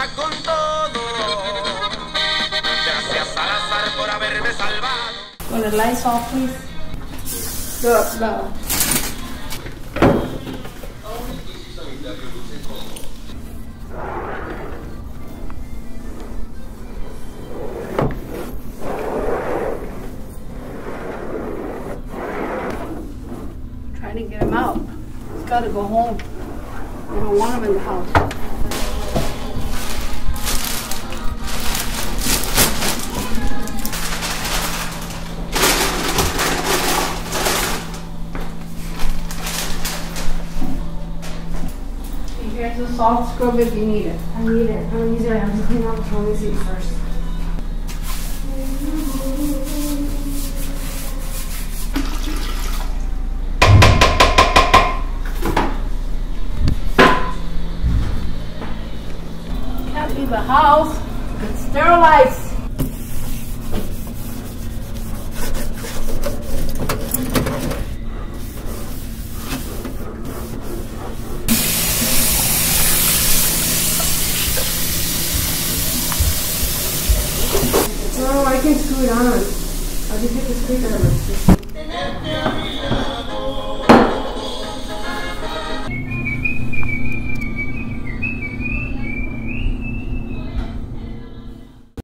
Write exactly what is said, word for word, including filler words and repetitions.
va con todo. Gracias al azar por haberme salvado. Want a Lysol, please? No, no. Trying to get him out. He's got to go home. I don't want him in the house. Here's a soft scrub if you need it. I need it. I'm gonna use it. I have to clean out the toilet seat first. Can't leave the house. It's sterilized. No, I can screw it on. I'll just hit the screwdriver.